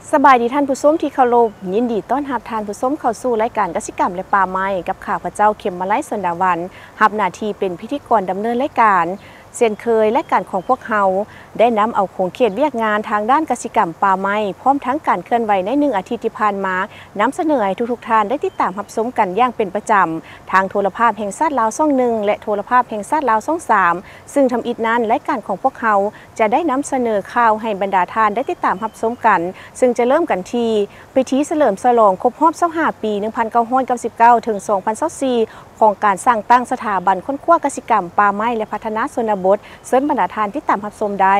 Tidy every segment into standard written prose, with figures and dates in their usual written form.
สบายดีท่านผู้ชมที่เคารพยินดีต้อนรับท่านผู้ชมเข้าสู่รายการกสิกรรมและป่าไม้กับข้าพเจ้าเข็มมาลัยสนดาวันรับหน้าที่เป็นพิธีกรดำเนินรายการเช่นเคยและการของพวกเฮาได้นำเอาโครงเขตเวียกงานทางด้านกสิกรรมป่าไม้พร้อมทั้งการเคลื่อนไหวใน1 อาทิตย์ที่ผ่านมานำเสนอให้ทุกท่านได้ติดตามรับชมกันอย่างเป็นประจำทางโทรภาพแห่งชาติลาวช่อง1และโทรภาพแห่งชาติลาวช่อง3ซึ่งทำอิฐนั้นรายการของพวกเฮาจะได้นำเสนอข่าวให้บรรดาท่านได้ติดตามรับชมกันซึ่งจะเริ่มกันที่พิธีเฉลิมฉลองครบรอบ25 ปี1999ถึง2024ของการสร้างตั้งสถาบันค้นคว้ากสิกรรมป่าไม้และพัฒนาชนบทเสริมบรรดาทานที่ตามรับชมได้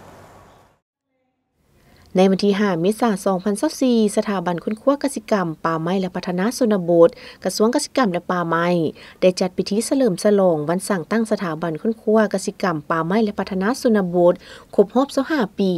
ในวันที่5 เมษายน 2024สถาบันค้นคว้ากสิกรรมป่าไม้และพัฒนาชนบทกระทรวงกสิกรรมและป่าไม้ได้จัดพิธีเฉลิมฉลองวันสร้างตั้งสถาบันค้นคว้ากสิกรรมป่าไม้และพัฒนาชนบทครบรอบ25 ปี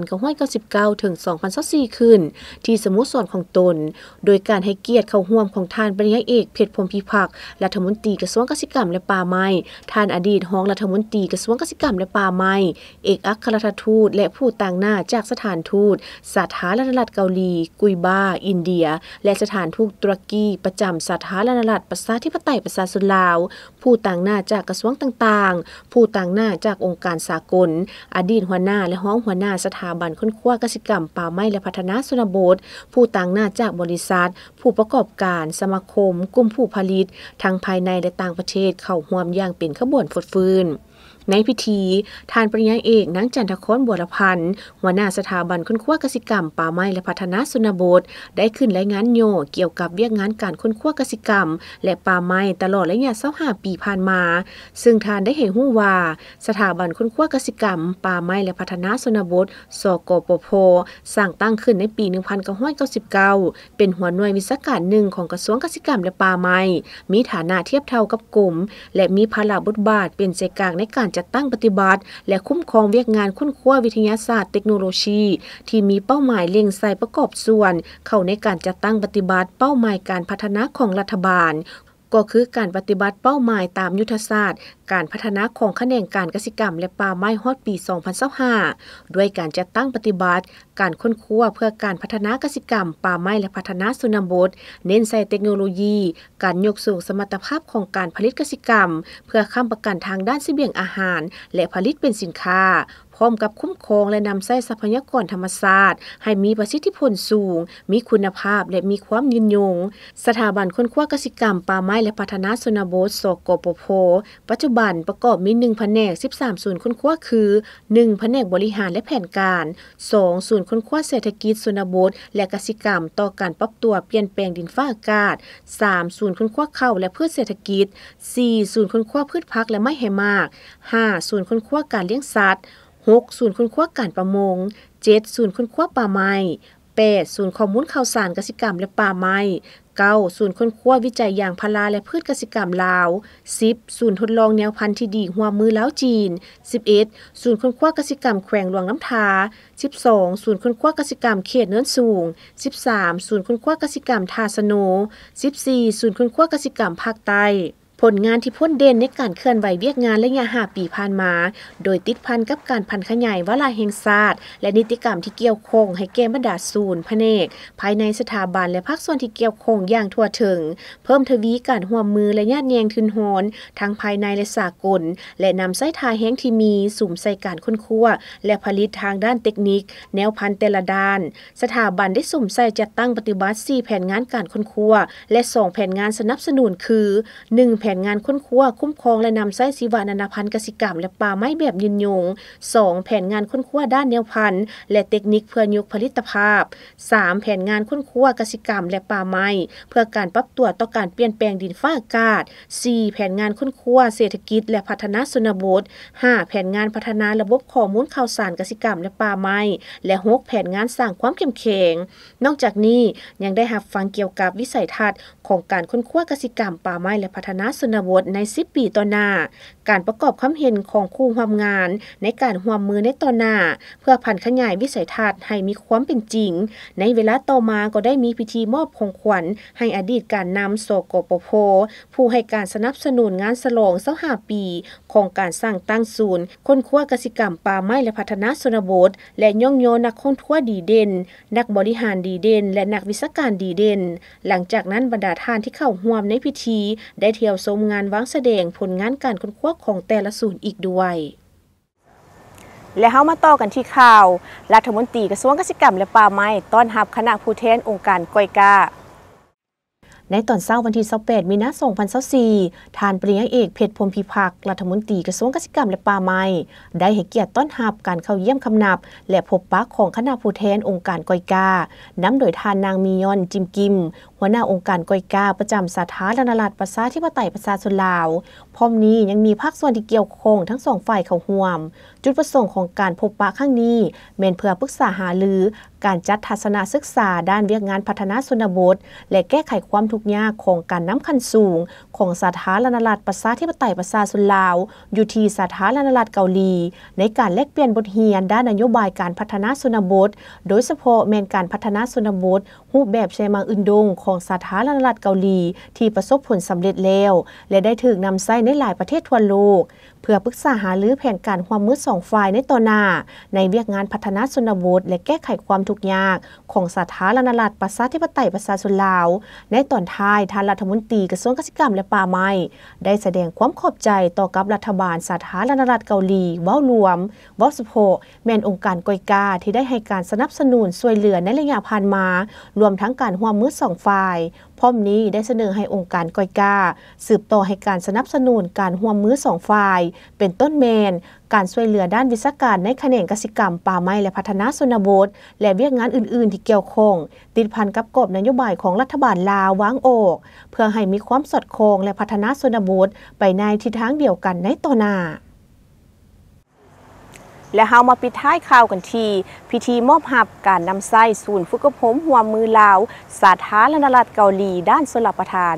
1999ถึง2024ขึ้นที่สโมสรของตนโดยการให้เกียรติเข้าร่วมของท่านปริญญาเอกเพชรพรหมพิพักษ์รัฐมนตรีกระทรวงกสิกรรมและป่าไม้ท่านอดีตรองรัฐมนตรีกระทรวงกสิกรรมและป่าไม้เอกอัครราชทูตและผู้ต่างหน้าจากสถานทูตสาธารณรัฐเกาหลีกุยบาอินเดียและสถานทูตตุรกีประจำสาธารณรัฐประชาธิปไตยประชาชนลาวผู้ต่างหน้าจากกระทรวงต่างๆผู้ต่างหน้าจากองค์การสากลอดีตหัวหน้าและรองหัวหน้าสถาบันค้นคว้ากสิกรรมป่าไม้และพัฒนาชนบทผู้ต่างหน้าจากบริษัทผู้ประกอบการสมาคมกลุ่มผู้ผลิตทั้งภายในและต่างประเทศเข้าร่วมอย่างเป็นขบวนฟดฟื้นในพิธีท่านปริญญาเอกนางจันทครบัวรพันธ์หัวหน้าสถาบันค้นคว้ากสิกรรมป่าไม้และพัฒนาชนบทได้ขึ้นรายงานโยเกี่ยวกับเวียกงานการค้นคว้ากสิกรรมและป่าไม้ตลอดระยะ25 ปีผ่านมาซึ่งท่านได้เห็นรู้ว่าสถาบันค้นคว้ากสิกรรมป่าไม้และพัฒนาชนบทสกปพสร้างตั้งขึ้นในปี1999เป็นหัวหน่วยวิชาการหนึ่งของกระทรวงกสิกรรมและป่าไม้มีฐานะเทียบเท่ากับกรมและมีภาระบทบาทเป็นใจกลางในการจัดตั้งปฏิบัติและคุ้มครองเวียกงานค้นคว้าวิทยาศาสตร์เทคโนโลยีที่มีเป้าหมายเล็งใส่ประกอบส่วนเข้าในการจัดตั้งปฏิบัติเป้าหมายการพัฒนาของรัฐบาลก็คือการปฏิบัติเป้าหมายตามยุทธศาสตร์การพัฒนาของแขนงการกสิกรรมและป่าไม้ฮอดปี2025ด้วยการจัดตั้งปฏิบัติการค้นคว้าเพื่อการพัฒนากสิกรรมป่าไม้และพัฒนาชนบทเน้นใส่เทคโนโลยีการยกสูงสมรรถภาพของการผลิตกสิกรรมเพื่อค้ำประกันทางด้านเสบียงอาหารและผลิตเป็นสินค้าพร้อมกับคุ้มครองและนำใช้ทรัพยากรธรรมชาติให้มีประสิทธิผลสูงมีคุณภาพและมีความยืนยงสถาบันค้นคว้ากสิกรรมป่าไม้และพัฒนาชนบทสกปพปัจจุบันประกอบมี1แผนก13ศูนย์ค้นคว้าคือ1แผนกบริหารและแผนการ2ศูนย์ค้นคว้าเศรษฐกิจชนบทและกสิกรรมต่อการปรับตัวเปลี่ยนแปลงดินฟ้าอากาศ3ศูนย์ค้นคว้าข้าวและพืชเศรษฐกิจ4ศูนย์ค้นคว้าพืชผักและไม้ไหหมาก5ศูนย์ค้นคว้าการเลี้ยงสัตว์6ศูนย์ค้นคว้าการประมง7ศูนย์ค้นคว้าป่าไม้8ศูนย์ข้อมูลข่าวสารกสิกรรมและป่าไม้9ศูนย์ค้นคว้าวิจัยยางพาราและพืชกสิกรรมลาว10ศูนย์ทดลองแนวพันธุ์ที่ดีหัวมือลาวจีน11ศูนย์ค้นคว้ากสิกรรมแขวงหลวงน้ำทา12ศูนย์ค้นคว้ากสิกรรมเขตเนินสูง13ศูนย์ค้นคว้ากสิกรรมทาสโน14ศูนย์ค้นคว้ากสิกรรมภาคใต้ผลงานที่พ้นเด่นในการเคลื่อนไหวเวียกงานระยะ5 ปีผ่านมาโดยติดพันกับการพันขยายวาระแห่งชาติและนิติกรรมที่เกี่ยวข้องให้แก่บรรดาศูนย์แผนกภายในสถาบันและภาคส่วนที่เกี่ยวข้องอย่างทั่วถึงเพิ่มทวีการร่วมมือและญาติแยงทุนหอนทั้งภายในและสากลและนำใช้ทาแห้งที่มีสุ่มใส่การค้นคว้าและผลิตทางด้านเทคนิคแนวพันธุ์แต่ละด้านสถาบันได้สุ่มใส่จัดตั้งปฏิบัติ4แผนงานการค้นคว้าและ2แผนงานสนับสนุนคือ1แผนงานค้นคว้าคุ้มครองและนำใช้ชีวนานาพันธุ์กสิกรรมและป่าไม้แบบยืนยง2แผนงานค้นคว้าด้านแนวพันธุ์และเทคนิคเพื่อยกผลิตภาพ3แผนงานค้นคว้ากสิกรรมและป่าไม้เพื่อการปรับตัวต่อการเปลี่ยนแปลงดินฟ้าอากาศ4แผนงานค้นคว้าเศรษฐกิจและพัฒนาชนบท5แผนงานพัฒนาระบบข้อมูลข่าวสารกสิกรรมและป่าไม้และ6แผนงานสร้างความเข้มแข็งนอกจากนี้ยังได้รับฟังเกี่ยวกับวิสัยทัศน์ของการค้นคว้ากสิกรรมป่าไม้และพัฒนาชนบทใน10 ปีต่อหน้าการประกอบความเห็นของคู่ร่วมงานในการร่วมมือในต่อหน้าเพื่อพันขยายวิสัยทัศน์ให้มีความเป็นจริงในเวลาต่อมาก็ได้มีพิธีมอบของขวัญให้อดีตการนำสกปพ.ผู้ให้การสนับสนุนงานฉลอง25 ปีของการสร้างตั้งศูนย์ค้นคว้ากสิกรรมป่าไม้และพัฒนาชนบทและย่องโยนักค้นคว้าดีเด่นนักบริหารดีเด่นและนักวิชาการดีเด่นหลังจากนั้นบรรดาท่านที่เข้าร่วมในพิธีได้เที่ยวชมงานวางแสดงผลงานการค้นคว้าของแต่ละศูนย์อีกด้วยและเฮามาต่อกันที่ข่าวรัฐมนตรีกระทรวงเกษตรกรรมและป่าไม้ต้อนรับคณะผู้แทนองค์การก้อยกาในตอนเช้าวันที่28 มีนาคม 2024ท่านปริญญาเอกเพชรพรหมพิพักษ์รัฐมนตรีกระทรวงเกษตรกรรมและป่าไม้ได้ให้เกียรติต้อนรับการเข้าเยี่ยมคำนับและพบปะของคณะผู้แทนองค์การก้อยกานำโดยท่านนางมียอนจิมกิมหัวหน้าองค์การก้อยกาประจำสาธารณรัฐประชาธิปไตยประชาชนลาวพร้อมนี้ยังมีภาคส่วนที่เกี่ยวข้องทั้งสองฝ่ายเข้าร่วมจุดประสงค์ของการพบปะครั้งนี้แม่นเพื่อปรึกษาหารือการจัดทัศนศึกษาด้านเวียกงานพัฒนาชนบทและแก้ไขความทุกข์ยากของการนำขั้นสูงของสาธารณรัฐประชาธิปไตยประชาชนลาวอยู่ที่สาธารณรัฐเกาหลีในการแลกเปลี่ยนบทเรียนด้านนโยบายการพัฒนาชนบทโดยเฉพาะแม่นการพัฒนาชนบทรูปแบบเชมังอึนดงของสาธารณรัฐเกาหลีที่ประสบผลสำเร็จแล้วและได้ถูกนำใช้ในหลายประเทศทั่วโลกเพื่อปรึกษาหารือแผนการร่วมมือ2ฝ่ายในต่อหน้าในเวียกงานพัฒนาชนบทและแก้ไขความทุกข์ยากของสาธารณรัฐประชาธิปไตยประชาชนลาวในตอนท้ายท่านรัฐมนตรีกระทรวงเกษตรกรรมและป่าไม้ได้แสดงความขอบใจต่อกับรัฐบาลสาธารณรัฐเกาหลีเว้ารวมเว้าเฉพาะแม่นองค์การก้อยกาที่ได้ให้การสนับสนุนช่วยเหลือในระยะผ่านมารวมทั้งการร่วมมือ2ฝ่ายพร้อมนี้ได้เสนอให้องค์การก้อยกาสืบต่อให้การสนับสนุนการร่วมมือ2ฝ่ายเป็นต้นแมนการช่วยเหลือด้านวิชาการในแขนงกสิกรรมป่าไม้และพัฒนาชนบทและเวียกงานอื่นๆที่เกี่ยวข้องติดพันกับกรอบนโยบายของรัฐบาลลาววางออกเพื่อให้มีความสอดคล้องและพัฒนาชนบทไปในทิศทางเดียวกันในต่อหน้าและเฮามาปิดท้ายข่าวกันที่พิธีมอบรับการนำไส้ศูนย์ฝึกอบรมร่วมมือลาวสาธารณรัฐเกาหลีด้านชลประทาน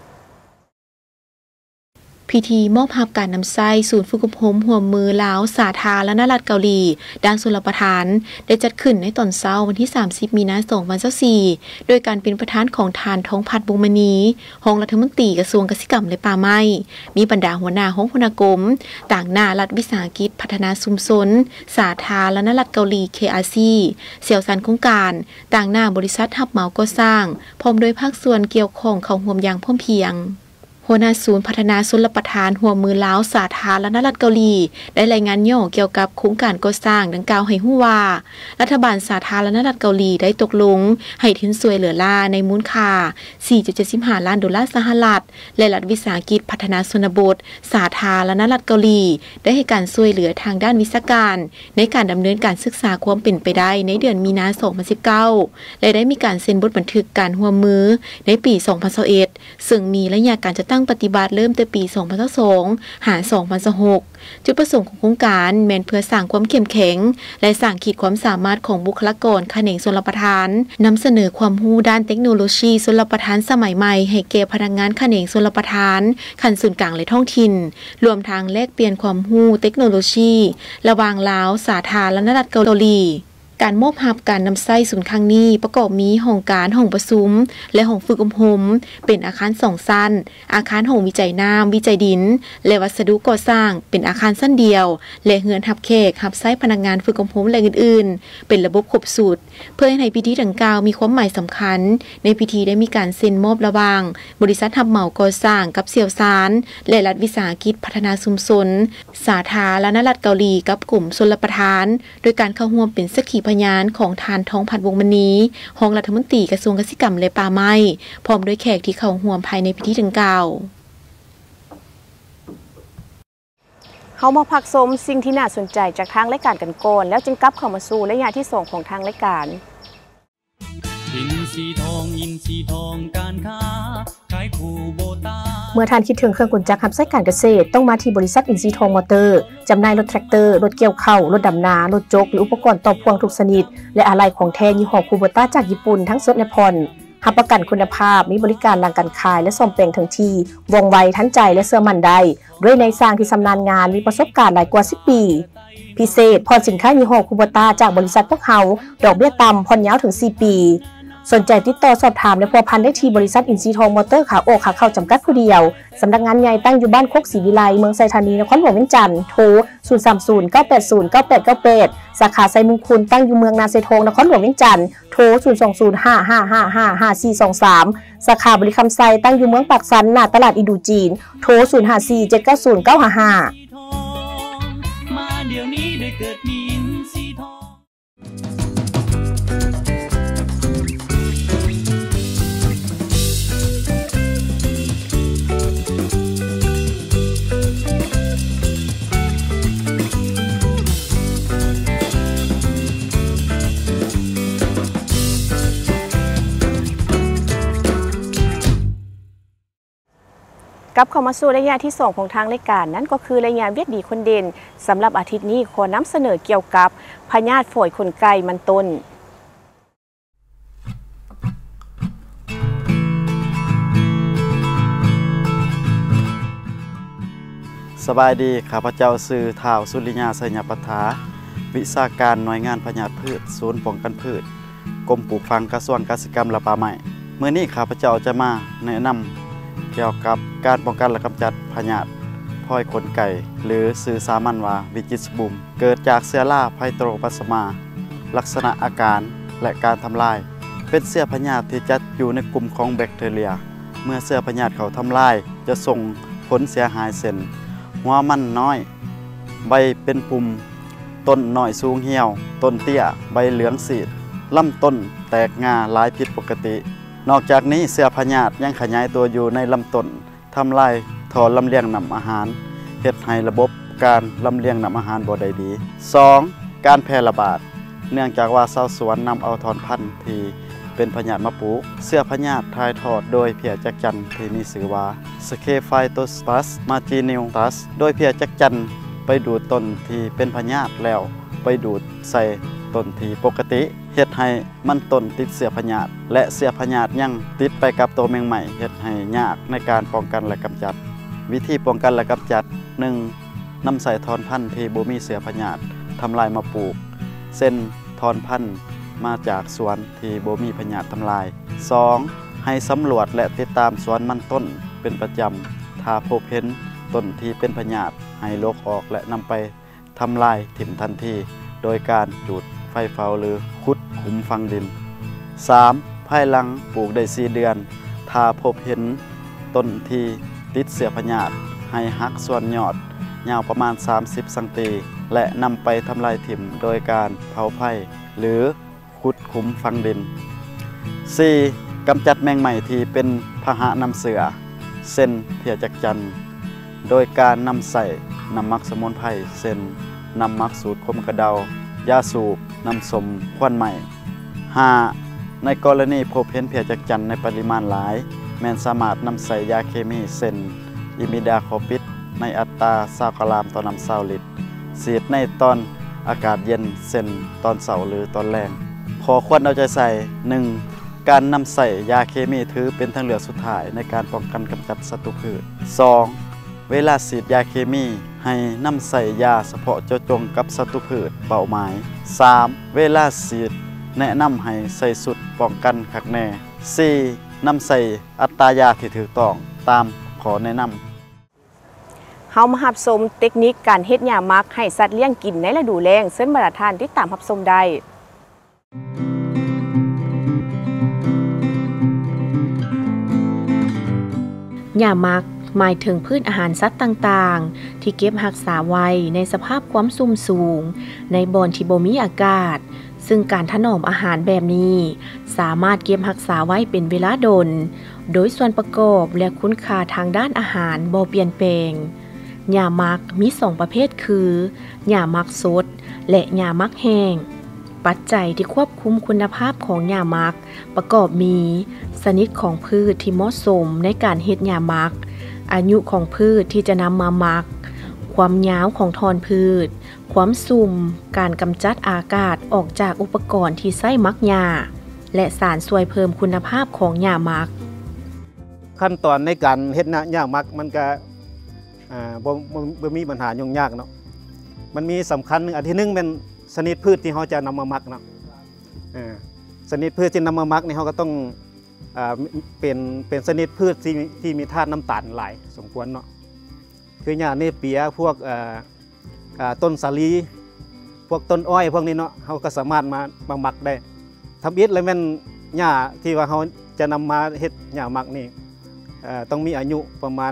พิธีมอบรับการนำไส้ศูนย์ฝึกอบรมร่วมมือลาวสาธารณรัฐเกาหลีด้านชลประทานได้จัดขึ้นในตอนเช้าวันที่30 มีนาคม 2024โดยการเป็นประธานของทานทองพัฒน์บุญมณีรองรัฐมนตรีกระทรวงเกษตรกรรมและป่าไม้มีบรรดาหัวหน้าห้องพนากรมต่างหน้ารัฐวิสาหกิจพัฒนาชุมชนสาธารณรัฐเกาหลี KRC เสี่ยวซันโครงการต่างหน้าบริษัทรับเหมาก่อสร้างพร้อมโดยภาคส่วนเกี่ยวข้องเข้าร่วมอย่างพร้อมเพรียงหัวหน้าศูนย์พัฒนาชลประทานร่วมมือลาวสาธารณรัฐเกาหลีได้รายงานย่อเกี่ยวกับโครงการก่อสร้างดังกล่าวให้ฮู้ว่ารัฐบาลสาธารณรัฐเกาหลีได้ตกลงให้ทุนช่วยเหลือลาในมูลค่า 4.75 ล้านดอลลาร์สหรัฐและรัฐวิสาหกิจพัฒนาชนบทสาธารณรัฐเกาหลีได้ให้การช่วยเหลือทางด้านวิชาการในการดำเนินการศึกษาความเป็นไปได้ในเดือนมีนาคม 2019และได้มีการเซ็นบทบันทึกการร่วมมือในปี 2021ซึ่งมีระยะการจะตั้งปฏิบัติเริ่มแต่ปี 2022 หา 2026 จุดประสงค์ของโครงการแม่นเพื่อสร้างความเข้มแข็งและสร้างขีดความสามารถของบุคลากรแขนงชลประทานนำเสนอความรู้ด้านเทคโนโลยีชลประทานสมัยใหม่ให้แก่พนักงานแขนงชลประทานขั้นศูนย์กลางและท้องถิ่นรวมทั้งแลกเปลี่ยนความรู้เทคโนโลยีระหว่างลาวสาธารณรัฐเกาหลีการมอบรับการนำไส้ศูนย์ครั้งนี้ประกอบมีห้องการห้องประชุมและห้องฝึกอบรมเป็นอาคาร2ชั้นอาคารห้องวิจัยน้ำวิจัยดินและวัสดุก่อสร้างเป็นอาคารชั้นเดียวและเฮือนรับแขกรับไส้พนักงานฝึกอบรมและอื่นๆเป็นระบบครบสูตรเพื่อให้พิธีดังกล่าวมีความหมายสำคัญในพิธีได้มีการเซ็นมอบระหว่างบริษัทรับเหมาก่อสร้างกับเสี่ยวซานและรัฐวิสาหกิจพัฒนาชุมชนสาธารณรัฐเกาหลีกับกลุ่มชลประทานโดยการเข้าร่วมเป็นสักขีพยานของทานทองพัฒน์วงศ์มณีรองรัฐมนตรีกระทรวงเกษตรกรรมและป่าไม้พร้อมด้วยแขกที่เข้าร่วมภายในพิธีดังกล่าวเฮามาพักชมสิ่งที่น่าสนใจจากทางรายการกันก่อนแล้วจึงกลับเข้ามาสู่ระยะที่2ของทางรายการอินทรีทองการค้าขายคู่โบตาเมื่อท่านคิดถึงเครื่องกลจักรรับใช้การเกษตรต้องมาที่บริษัทอินทรีทองมอเตอร์จำหน่ายรถแทรกเตอร์รถเกี่ยวข้าวรถดำนารถโจกหรืออุปกรณ์ต่อพ่วงทุกชนิดและอะไหล่ของแท้ยี่ห้อคูโบต้าจากญี่ปุ่นทั้งสดและผ่อนรับประกันคุณภาพมีบริการหลังการขายและส่งเปล่งถึงทีว่องไวทันใจและเชื่อมั่นได้ด้วยนายสร้างที่ชำนาญงานมีประสบการณ์หลายกว่า10 ปีพิเศษผ่อนสินค้ายี่ห้อคูโบต้าจากบริษัทพวกเขาดอกเบี้ยต่ำผ่อนยาวถึง4 ปีสนใจติดต่อสอบถามและพัวพันได้ที่บริษัทอินซีทองมอเตอร์ขาออกขาเข้าจำกัดผู้เดียวสำนักงานใหญ่ตั้งอยู่บ้านโคกศรีวิไลเมืองไซธานีนครหลวงเวียงจันทร์โทร030-980-9898สาขาไซมุงคุณตั้งอยู่เมืองนาเซทงนครหลวงเวียงจันทร์โทร020-5555-5423สาขาบริคำไซตั้งอยู่เมืองปากสันหน้าตลาดอินดูจีนโทร054-790-955 มาเดี๋ยวนี้ได้เกิดมีอินทรีทองกลับเข้ามาสู่ระยะที่2ของทางรายการนั่นก็คือระยะเวียดดีคนเด่นสำหรับอาทิตย์นี้ขอนำเสนอเกี่ยวกับพยาธิฝอยขนไก่มันต้นสบายดีข้าพเจ้าชื่อท้าวสุริยาไสยปัฏฐาวิชาการหน่วยงานพยาธิพืชศูนย์ป้องกันพืชกรมปลูกฝังกระทรวงเกษตรกรรมและป่าไม้เมื่อนี้ข้าพเจ้าจะมาแนะนำเกี่ยวกับการป้องกันและกำจัดพยาธิพอยขนไก่หรือชื่อสามัญว่าวิจิตรบุมเกิดจากเชื้อราไพโตรพลาสมาลักษณะอาการและการทำลายเป็นเชื้อพยาธิที่จัดอยู่ในกลุ่มของแบคทีเรียเมื่อเชื้อพยาธิเขาทำลายจะส่งผลเสียหายเช่นหัวมันน้อยใบเป็นปุ่มต้นน้อยสูงเหี่ยวต้นเตี้ยใบเหลืองสีดลำต้นแตกงาหลายผิดปกตินอกจากนี้เชื้อพยาธิยังขยายตัวอยู่ในลำต้นทำลายท่อลำเลียงนำอาหารเฮ็ดให้ระบบการลำเลียงนำอาหารบ่ได้ดี 2. การแพร่ระบาดเนื่องจากว่าชาวสวนนำเอาถอนพันธุ์ที่เป็นพยาธิมาปลูกเชื้อพยาธิถ่ายทอดโดยเพียจักจั่นที่มีชื่อว่า Staphylococcus marginis โดยเพียจักจั่นไปดูดต้นที่เป็นพยาธิแล้วไปดูดใส่ต้นที่ปกติเฮ็ดให้มันต้นติดเชื้อพยาธิและเชื้อพยาธิยังติดไปกับตัวแมงใหม่เฮ็ดให้ยากในการป้องกันและกำจัดวิธีป้องกันและกำจัด 1. นำใส่ถอนพันธุ์ที่บ่มีเชื้อพยาธิทำลายมาปลูกเส้นถอนพันธุ์มาจากสวนที่บ่มีพยาธิทำลาย 2. ให้สำรวจและติดตามสวนมันต้นเป็นประจำถ้าพบเห็นต้นที่เป็นพยาธิให้ลกออกและนำไปทำลายถิ่มทันทีโดยการจุดไฟเผาหรือขุดขุมฝังดิน 3. ภายหลังปลูกได้4 เดือนถ้าพบเห็นต้นที่ติดเชื้อพยาธิให้หักส่วนยอดยาวประมาณ30 ซนและนำไปทำลายถิ่มโดยการเผาไผ่หรือขุดขุมฝังดิน 4. กำจัดแมงใหม่ที่เป็นพาหะนำเสือเส้นเพียจักจั่นโดยการนำใส่น้ำมักสมุนไพรเส้นน้ำมักสูตรคมกระเดายาสูบน้ำสมควันใหม่ 5. ในกรณีพบเห็นเพียจักจั่นในปริมาณหลายแม้นสามารถนำใส่ยาเคมีเส้นอิมิดาโคปิดในอัตรา20 กรัมต่อน้ำ20 ลิตรฉีดในตอนอากาศเย็นเส้นตอนเช้าหรือตอนแรงขอควรเอาใจใส่ 1. การนำใส่ยาเคมีถือเป็นทางเลือกสุดท้ายในการป้องกันกำจัดศัตรูพืช 2. เวลาฉีดยาเคมีให้นำใส่ยาเฉพาะเจาะจงกับศัตรูพืชเป้าหมาย 3. เวลาฉีดแนะนำให้ใส่สุดป้องกันคักแน่ 4. นำใส่อัตรายาที่ถูกต้องตามขอแนะนำเฮามารับชมเทคนิคการเฮ็ดหญ้ามักให้สัตว์เลี้ยงกินในฤดูแล้งเส้นมาตรฐานที่ตามรับชมได้หญ้ามักหมายถึงพืชอาหารสัตว์ต่างๆที่เก็บรักษาไว้ในสภาพความสุ่มสูงในบ่อนที่บ่มีอากาศซึ่งการถนอมอาหารแบบนี้สามารถเก็บรักษาไว้เป็นเวลาดนโดยส่วนประกอบและคุณค่าทางด้านอาหารบ่เปลี่ยนแปลงหญ้ามักมี2ประเภทคือหญ้ามักสดและหญ้ามักแห้งปัจจัยที่ควบคุมคุณภาพของหญ้ามักประกอบมีชนิดของพืชที่เหมาะสมในการเฮ็ดหญ้ามักอายุของพืชที่จะนำมามักความยาวของทอนพืชความสุ่มการกำจัดอากาศออกจากอุปกรณ์ที่ใช้มักหญ้าและสารช่วยเพิ่มคุณภาพของหญ้าหมักขั้นตอนในการเฮ็ดหญ้าหมักมันก็บ่มีปัญหายุ่งยากเนาะมันมีสำคัญอันที่1เป็นชนิดพืชที่เขาจะนำมาหมักเนาะชนิดพืชที่นำมาหมักนี่เขาก็ต้องเป็นชนิดพืชที่มีธาตุน้ำตาลหลายสมควรเนาะคือหญ้าเนเปียพวกต้นสาลีพวกต้นอ้อยพวกนี้เนาะเขาก็สามารถมาหมักได้ทำอิฐเลยแม่นหญ้าที่ว่าเขาจะนำมาเฮ็ดหญ้าหมักนี่ต้องมีอายุประมาณ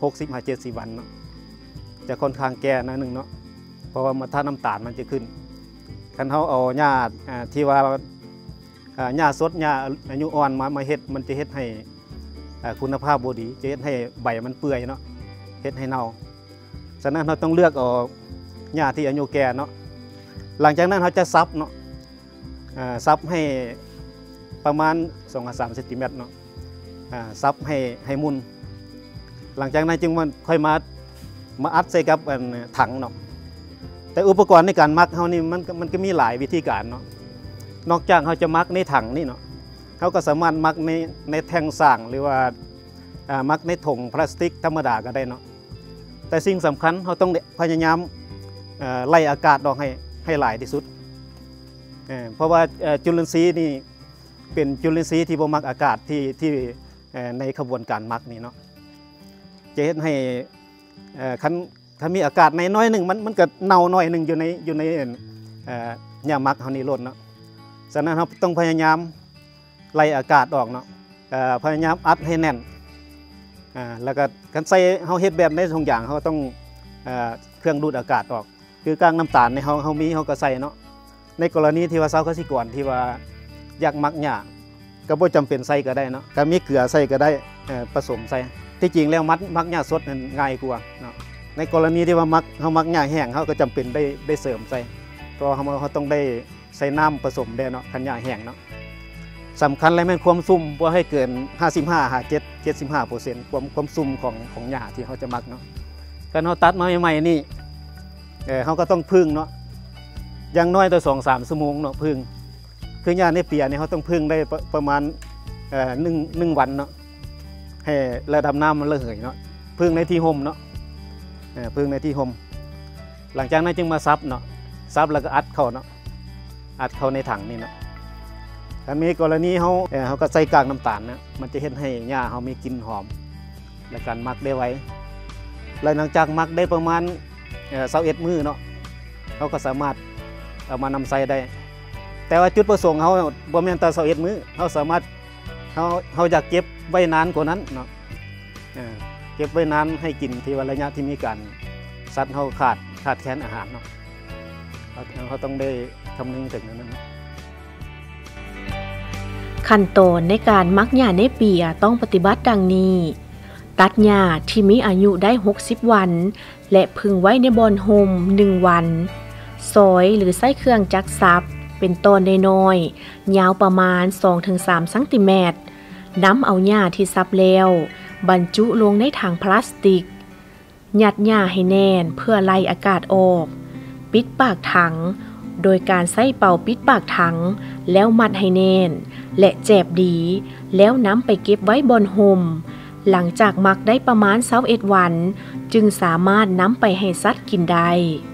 60-70 วันเนาะจะค่อนข้างแก่หน่อยนึงเนาะเพราะว่าถ้าน้ำตาลมันจะขึ้นคันเขาเอาหญ้าที่ว่าหญ้าสดหญ้าอายุอ่อนมาเฮ็ดมันจะเฮ็ดให้คุณภาพบ่ดีจะเฮ็ดให้ใบมันเปื่อยเนาะเฮ็ดให้เน่าฉะนั้นเราต้องเลือกเอาหญ้าที่อายุแก่เนาะหลังจากนั้นเขาจะซับเนาะซับให้ประมาณ2-3 เซนติเมตรเนาะซับให้มุนหลังจากนั้นจึงมันค่อยมาอัดใส่กับถังเนาะแต่อุปกรณ์ในการมักเขานี่มันก็มีหลายวิธีการเนาะนอกจากเขาจะมักในถังนี่เนาะเขาก็สามารถมักในแท่งสร้างหรือว่ามักในถุงพลาสติกธรรมดาก็ได้เนาะแต่สิ่งสำคัญเขาต้องพยายามไล่อากาศออกให้หลายที่สุดเพราะว่าจุลินทรีย์นี่เป็นจุลินทรีย์ที่บ่มักอากาศที่ในขบวนการมักนี่เนาะจะเห็นให้คันมีอากาศในน้อยหนึ่งมันก็เน่าน้อยหนึ่งอยู่ในหญ้าหมักเขานี่ล้นเนาะฉะนั้นเราต้องพยายามไล่อากาศออกเนาะพยายามอัดให้แน่นแล้วก็การใส่เขาเฮ็ดแบบในทุกอย่างเขาต้องเครื่องดูดอากาศออกคือกลางน้ำตาลในเขามีเขาก็ใส่เนาะในกรณีที่ว่าชาวเกษตรกรที่ว่าอยากมักหญ้าก็บ่จำเป็นใส่ก็ได้เนาะก็มีเกลือใส่ก็ได้ผสมใส่ที่จริงแล้วมักหญ้าสดนั้นง่ายกว่าเนาะในกรณีที่ว่าเขามักหญ้าแห้งเขาก็จำเป็นได้เสริมใส่เพราะเขาต้องได้ใส่น้ำผสมได้เนาะคันหญ้าแห้งเนาะสำคัญเลยแม่นความซุ่มบ่ให้เกิน55-75% ความซุ่มของหญ้าที่เขาจะมักเนาะการเขาตัดมาใหม่ๆนี่เขาก็ต้องพึ่งเนาะอย่างน้อยต่อ 2-3 ชั่วโมงเนาะพึ่งคือหญ้าในเปียเนี่ยเขาต้องพึ่งได้ประมาณ1 วันเนาะให้ระดับน้ำมันระเหยเนาะพึ่งในที่ห่มเนาะพึ่งในที่ห่มหลังจากนั้นจึงมาซับเนาะซับแล้วก็อัดเข้าเนาะอัดเข้าในถังนี่เนาะถ้ามีกรณีเขาก็ใส่กากน้ำตาลนะมันจะเห็นให้หญ้าเขามีกลิ่นหอมและการมักได้ไว้หลังจากมักได้ประมาณ21 มื้อเนาะเขาก็สามารถเอามานำใส่ได้แต่ว่าจุดประสงค์เขาบ่แม่นแต่21 มื้อเขาสามารถเขาอยากเก็บไว้นานกว่านั้นเนาะเก็บไว้นานให้กินที่ระยะที่มีการสัตว์เขาขาดแคลนอาหารเนาะเขาต้องได้คำนึงถึงนั้นนะขั้นตอนในการมักหญ้าเนเปียต้องปฏิบัติดังนี้ตัดหญ้าที่มีอายุได้60 วันและพึงไว้ในบ่อนโฮม1 วันซอยหรือใส่เครื่องจักรซับเป็นตอนน้อยๆยาวประมาณ 2-3 เซนติเมตรนำเอาหญ้าที่ซับแล้วบรรจุลงในถังพลาสติกยัดหญ้าให้แน่นเพื่อไล่อากาศออกปิดปากถังโดยการใส่เป่าปิดปากถังแล้วมัดให้แน่นและแจบดีแล้วนำไปเก็บไว้บนห่มหลังจากหมักได้ประมาณ21 วันจึงสามารถนำไปให้สัตว์กินได้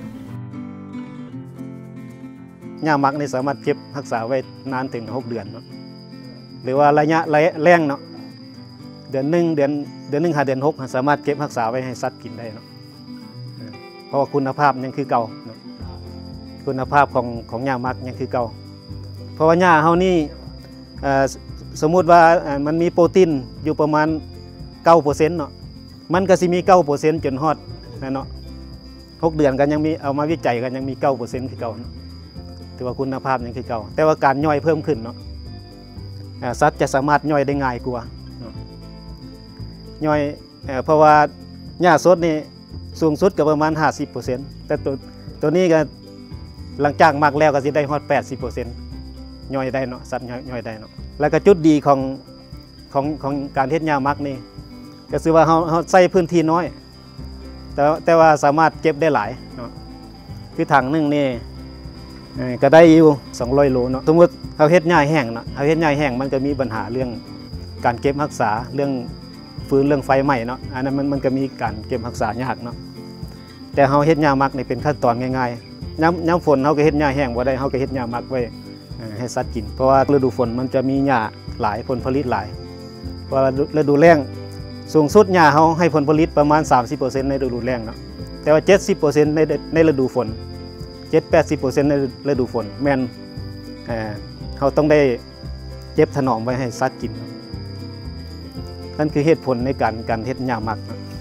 หญ้าหมักนี่สามารถเก็บรักษาไว้นานถึง6 เดือนเนาะหรือว่าระยะแรงเนาะเดือน 1 เดือน 5 เดือน 6สามารถเก็บรักษาไว้ให้สัตว์กินได้เนาะเพราะว่าคุณภาพยังคือเก่าเนาะคุณภาพของหญ้าหมักยังคือเก่าเพราะว่าหญ้าเฮานี่สมมุติว่ามันมีโปรตีนอยู่ประมาณ 9% เนาะมันก็สิมี 9% จนฮอดเนาะ6 เดือนกันยังมีเอามาวิจัยกันยังมี 9% คือเก่าเนาะถือว่าคุณภาพยังคือเก่าแต่ว่าการย่อยเพิ่มขึ้นเนาะสัตว์จะสามารถย่อยได้ง่ายกว่าย่อยเพราะว่าหญ้าสดนี่สูงสุดก็ประมาณ 50% แต่ตัวนี้ก็หลังจากหมักแล้วก็สิได้ฮอด 80% ย่อยได้เนาะสัตว์ย่อยได้เนาะแล้วก็จุดดีของการเฮ็ดหญ้าหมักนี่ก็คือว่าเขาใส่พื้นที่น้อยแต่ว่าสามารถเก็บได้หลายเนาะคือถังนึงนี่ก็ได้อยู่200 โลเนาะสมมติเขาเฮ็ดหญ้าแห้งเนาะเขาเฮ็ดหญ้าแห้งมันก็มีปัญหาเรื่องการเก็บรักษาเรื่องฟื้นเรื่องไฟไหม้เนาะอันนั้นมันก็มีการเก็บรักษายากเนาะแต่เขาเฮ็ดหญ้ามักนี่เป็นขั้นตอนง่ายๆน้ำฝนเขาก็เฮ็ดหญ้าแห้งบ่ได้เขาก็เฮ็ดหญ้ามักไว้ให้สัตว์กินเพราะว่าฤดูฝนมันจะมีหญ้าหลายผลผลิตหลายเพราะฤดูแล้งสูงสุดหญ้าเขาให้ผลผลิตประมาณ 30% ในฤดูแล้งเนาะแต่ว่า 70% ในฤดูฝน 7-80% ในฤดูฝนแม่นเขาต้องได้เก็บถนอมไว้ให้สัตว์กินนั่นคือเหตุผลในการเฮ็ดหญ้ามัก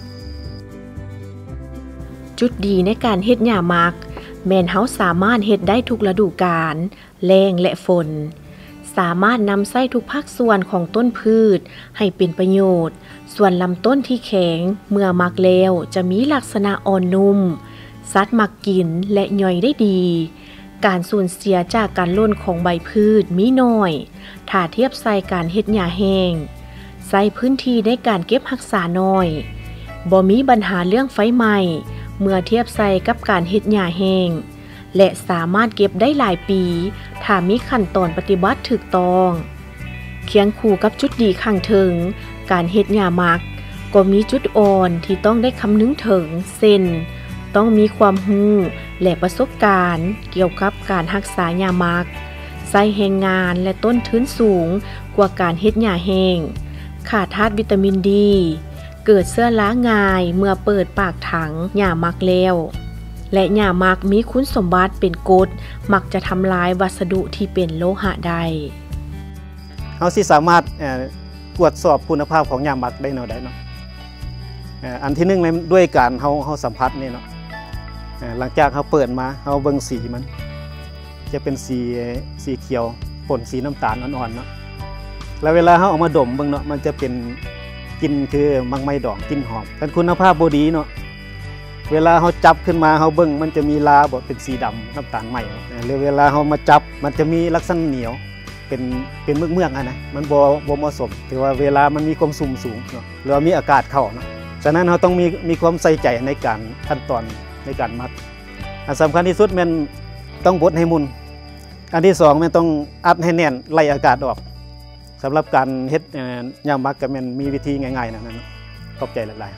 จุดดีในการเฮ็ดหญ้ามักแม่นเฮาสามารถเฮ็ดได้ทุกฤดูกาลแล้งและฝนสามารถนำใช้ทุกภาคส่วนของต้นพืชให้เป็นประโยชน์ส่วนลำต้นที่แข็งเมื่อมักแล้วจะมีลักษณะอ่อนนุ่มสัตว์มักกินและย่อยได้ดีการสูญเสียจากการล่นของใบพืชมีน้อยถ้าเทียบใส่การเฮ็ดหญ้าแห้งใส่พื้นที่ในการเก็บรักษาน้อยบ่มีปัญหาเรื่องไฟไหม้เมื่อเทียบใส่กับการเฮ็ดหญ้าแห้งและสามารถเก็บได้หลายปีถ้ามีขั้นตอนปฏิบัติถูกต้องเคียงคู่กับจุดดีข้างถึงการเฮ็ดหญ้ามักก็มีจุดอ่อนที่ต้องได้คำนึงถึงเช่นต้องมีความรู้และประสบการณ์เกี่ยวกับการรักษาหญ้ามักใช้แรงงานและต้นทุนสูงกว่าการเฮ็ดหญ้าแห้งขาดธาตุวิตามินดีเกิดเชื้อราง่ายเมื่อเปิดปากถังหญ้ามักแล้วและหญ้ามักมีคุณสมบัติเป็นกรดมักจะทำลายวัสดุที่เป็นโลหะได้เขาสิสามารถตรวจสอบคุณภาพของหญ้ามักได้เนาะอันที่1เลยด้วยการเขาสัมผัสนี่เนาะหลังจากเขาเปิดมาเขาเบิ่งสีมันจะเป็นสีเขียวปนสีน้ำตาลอ่อนๆเนาะแล้วเวลาเขาเอามาดมเบิ่งเนาะมันจะเป็นกลิ่นคือมังไม้ดองกลิ่นหอมกันคุณภาพบ่ดีเนาะเวลาเขาจับขึ้นมาเขาเบิ่งมันจะมีลาบ่เป็นสีดำน้ำตาลใหม่หรือเวลาเขามาจับมันจะมีลักษณะเหนียวเป็นเมือกๆนะมันบ่เหมาะสมถือว่าเวลามันมีความสุ่มสูงเนาะหรือมีอากาศเข้าเนาะฉะนั้นเราต้องมีความใส่ใจในการขั้นตอนในการมัดอันสำคัญที่สุดมันต้องบดให้มุนอันที่2มันต้องอัดให้แน่นไล่อากาศออกสำหรับการเฮ็ดหญ้ามักก็มันมีวิธีง่ายๆนะนั้นขอบใจหลาย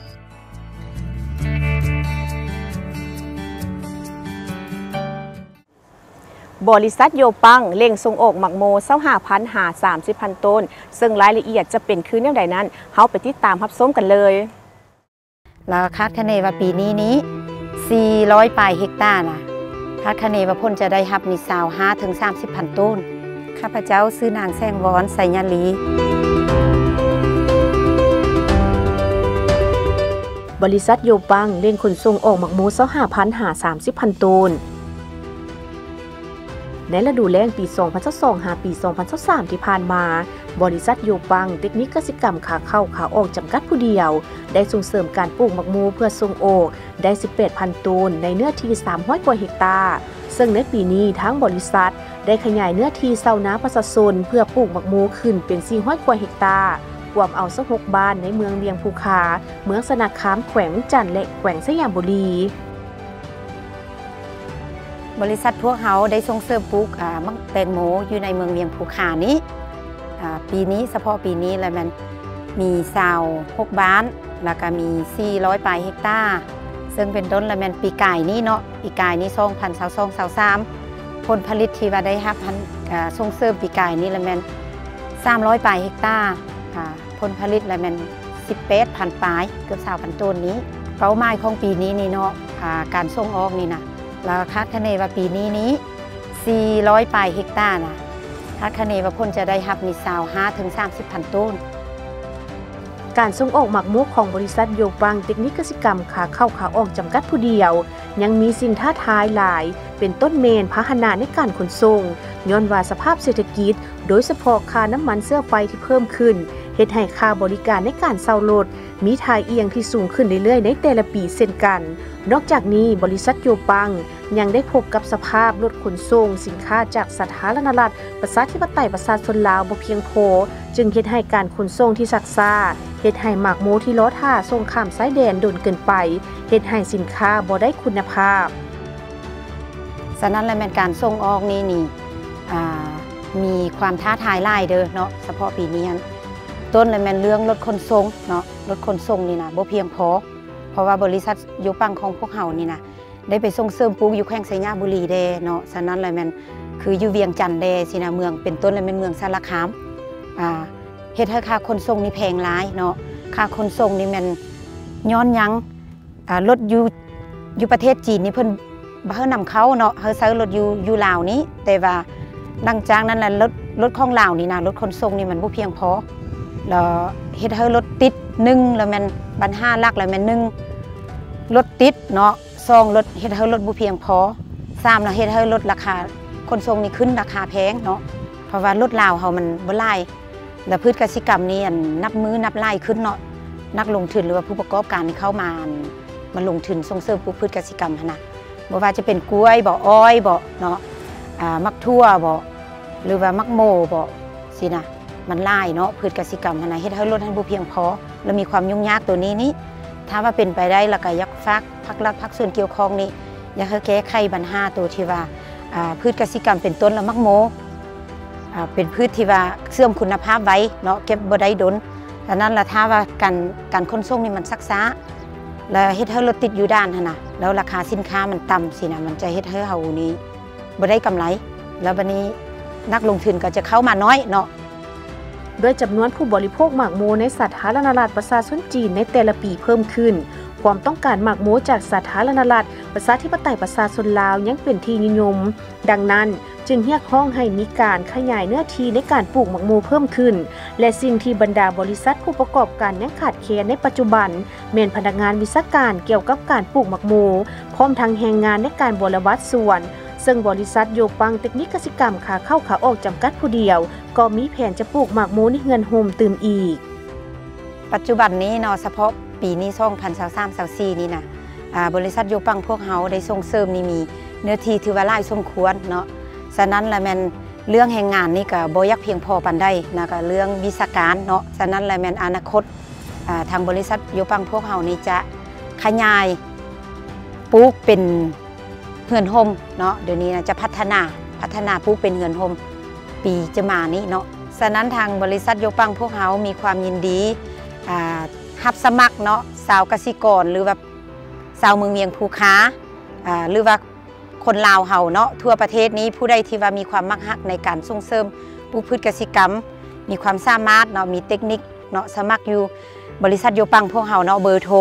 บริษัทโยปังเร่งส่งออกหมักโม25,000 หา 30,000 ต้นซึ่งรายละเอียดจะเป็นคือแนวใดนั้นเฮาไปติดตามรับชมกันเลยแล้วคาดคะเนว่าปีนี้400 ปลายเฮกตาร์นะคาดคะเนว่าพ้นจะได้รับนิสาว5 ถึง 30,000 ต้นข้าพเจ้าซื้อนางแซงวอนไสยาลีบริษัทโยปังเร่งขนส่งออกหมักโม25,000 หา 30,000 ต้นในฤดูแล้งปี 2022 หาปี 2023 ที่ผ่านมาบริษัทโยปังเทคนิคเกษตรกรรมขาเข้าขาออกจำกัดผู้เดียวได้ส่งเสริมการปลูกหมักโมเพื่อส่งออกได้ 18,000 ต้นในเนื้อที่ 300 กว่าเฮกตาร์ซึ่งในปีนี้ทั้งบริษัทได้ขยายเนื้อที่เซานาประชาชนเพื่อปลูกหมักโมขึ้นเป็น400 กว่าเฮกตาร์รวมเอา16บ้านในเมืองเวียงภูคาเมืองสนาคามแขวงวิจันทร์และแขวงสยามบุรีบริษัทพวกเขาได้ส่งเสริมปลูกมักแตงโมอยู่ในเมืองเวียงภูคานี้ปีนี้เฉพาะปีนี้แล้วมันมี26บ้านแล้วก็มี400 ปลายเฮกตาร์ซึ่งเป็นต้นแล้วมันปีกายนี้เนาะปีกายนี้2022-23ผลผลิตที่ว่าได้รับส่งเสริมปีกายนี้แล้วมัน300 ปลายเฮกตาร์ผลผลิตแล้วมัน18,000 ปลายเกือบ20,000 ต้นนี้เป้าหมายของปีนี้นี่เนาะการส่งออกนี่นะแล้วคาดคะเนว่าปีนี้400 ปลายเฮกตาร์นะคาดคะเนว่าพ้นจะได้รับนิสาว5 ถึง 30,000 ต้นการส่งออกหมักมุกของบริษัทโยปังเทคนิคเกษตรกรรมขาเข้าขาออกจำกัดผู้เดียวยังมีสิ่งท้าทายหลายเป็นต้นเมนพาหนะในการขนส่งย้อนว่าสภาพเศรษฐกิจโดยเฉพาะค่าน้ำมันเสื้อไฟที่เพิ่มขึ้นเฮ็ดให้ค่าบริการในการเช่ารถมีทายเอียงที่สูงขึ้นเรื่อยๆในแต่ละปีเช่นกันนอกจากนี้บริษัทโยปังยังได้พบกับสภาพรถขนส่งสินค้าจากสาธารณรัฐประชาธิปไตยประชาชนลาวบ่เพียงพอจึงเฮ็ดให้การขนส่งที่ซักซ่าเฮ็ดให้หมากโมที่ล้อท่าส่งข้ามสายแดนโดนเกินไปเฮ็ดให้สินค้าบ่ได้คุณภาพฉะนั้นแล้วแม่นการส่งออกนี่มีความท้าทายหลายเด้อเนาะเฉพาะปีนี้ต้นแล้วแม่นเรื่องรถขนส่งเนาะรถขนส่งนี่นะบ่เพียงพอเพราะว่าบริษัทโยปังของพวกเฮานี่นะได้ไปส่งเสริมปลูกอยู่แขวงไสยบุรีเด้เนาะฉะนั้นแล้วแม่นคืออยู่เวียงจันทน์เด้สินะเมืองเป็นต้นแล้วแม่นเมืองสารคามเฮ็ดให้ค่าขนส่งนี่แพงหลายเนาะค่าขนส่งนี่แม่นย้อนหยังรถอยู่ประเทศจีนนี่เพิ่นบ่เฮานำเข้าเนาะเฮาซื้อรถอยู่ลาวนี้แต่ว่าหลังจากนั้นแหละรถของลาวนี่นะรถขนส่งนี่มันบ่เพียงพอแล้วเฮ็ดให้รถติด1แล้วแม่นปัญหาหลักแล้วแม่น1รถติดเนาะ2รถเฮ็ดให้รถบ่เพียงพอ3แล้วเฮ็ดให้รถราคาขนส่งนี่ขึ้นราคาแพงเนาะเพราะว่ารถลาวเฮามันบ่หลายแล้วพืชกสิกรรมนี่นับมือนับไร่ขึ้นเนาะนักลงทุนหรือว่าผู้ประกอบการที่เข้ามาลงทุนส่งเสริมปลูกพืชกสิกรรมนะบ่ว่าจะเป็นกล้วยบ่อ้อยบ่เนาะมักทั่วบ่หรือว่ามักโมบ่สินะมันหลายเนาะพืชกสิกรรมนะเฮ็ดให้รถให้บ่เพียงพอแล้วมีความยุ่งยากตัวนี้ถ้าว่าเป็นไปได้แล้วก็อยากฝากภาครัฐภาคส่วนเกี่ยวข้องนี่อยากให้แก้ไขปัญหาตัวที่ว่าพืชกสิกรรมเป็นต้นแล้วมักโมเป็นพืชที่ว่าเสื่อมคุณภาพไว้เนาะเก็บบ่ได้ดนดังนั้นล่ะถ้าว่าการขนส่งนี่มันซักซ้าแล้วเฮ็ดให้รถติดอยู่ด้านนะแล้วราคาสินค้ามันต่ำสินะมันจะเฮ็ดให้เฮานี้บ่ได้กำไรแล้วบัดนี้นักลงทุนก็จะเข้ามาน้อยเนาะโดยจำนวนผู้บริโภคหมากโมในสาธารณรัฐประชาชนจีนในแต่ละปีเพิ่มขึ้นความต้องการหมากโมจากสาธารณรัฐประชาธิปไตยประชาชนลาวยังเป็นที่นิยมดังนั้นจึงเรียกร้องให้มีการขยายเนื้อที่ในการปลูกหมากโมเพิ่มขึ้นและสิ่งที่บรรดาบริษัทผู้ประกอบการยังขาดแคลนในปัจจุบันแม่นพนักงานวิชาการเกี่ยวกับการปลูกหมากโมพร้อมทั้งแรงงานในการบริวัติส่วนซึ่งบริษัทโยปังเทคนิคกสิกรรมขาเข้าขาออกจำกัดผู้เดียวก็มีแผนจะปลูกหมากโมในเฮือนโฮมตื่มอีกปัจจุบันนี้เนาะเฉพาะปีนี้2023-24นี่นะบริษัทโยปังพวกเฮาได้ส่งเสริมนี่มีเนื้อที่ถือว่าหลายสมควรเนาะฉะนั้นแล้วแม่นเรื่องแรงงานนี่ก็บ่ยักเพียงพอปานใดนะก็เรื่องวิชาการเนาะฉะนั้นแล้วแม่นอนาคตทางบริษัทโยปังพวกเฮานี่จะขยายปลูกเป็นเฮือนโฮมเนาะเดี๋ยวนี้นะจะพัฒนาปลูกเป็นเฮือนโฮมปีจะมานี้เนาะฉะนั้นทางบริษัทโยปังพวกเฮามีความยินดีรับสมัครเนาะสาวกสิกรหรือว่าสาวเมืองเวียงภูคาหรือว่าคนลาวเฮาเนาะทั่วประเทศนี้ผู้ใดที่ว่ามีความมักฮักในการส่งเสริมปลูกพืชกสิกรรมมีความสามารถเนาะมีเทคนิคเนาะสมัครอยู่บริษัทโยปังพวกเฮาเนาะเบอร์โทร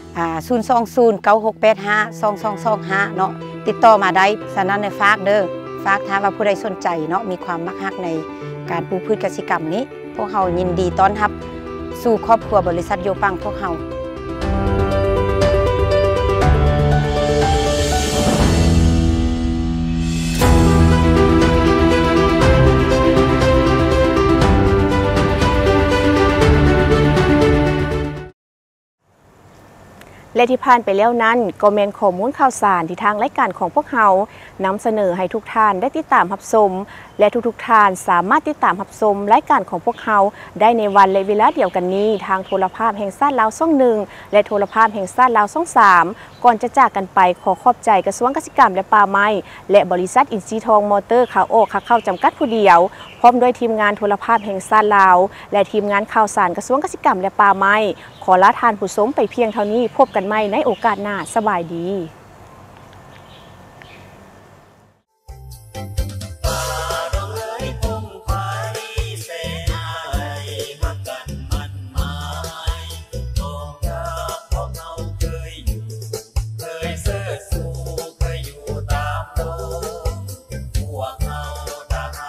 02096852225เนาะติดต่อมาได้ฉะนั้นในฝากเด้อฝากถ้าว่าผู้ใดสนใจเนาะมีความมักฮักในการปลูกพืชกสิกรรมนี้พวกเฮายินดีต้อนรับสู่ครอบครัวบริษัทโยปังพวกเฮาและที่ผ่านไปแล้วนั้นก็แม่นข้อมูลข่าวสารที่ทางรายการของพวกเฮานำเสนอให้ทุกท่านได้ติดตามรับชมและทุกท่านสามารถติดตามรับชมรายการของพวกเฮาได้ในวันและเวลาเดียวกันนี้ทางโทรภาพแห่งชาติลาวช่อง1และโทรภาพแห่งชาติลาวช่อง3ก่อนจะจากกันไปขอขอบใจกระทรวงเกษตรกรรมและป่าไม้และบริษัทอินทรีย์ทองมอเตอร์ขาออกขาเข้าจำกัดผู้เดียวพร้อมด้วยทีมงานโทรภาพแห่งชาติลาวและทีมงานข่าวสารกระทรวงเกษตรกรรมและป่าไม้ขอลาทานผู้ชมไปเพียงเท่านี้พบกันใหม่ในโอกาสหน้าสบายดี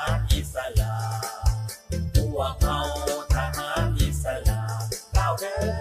เด้อ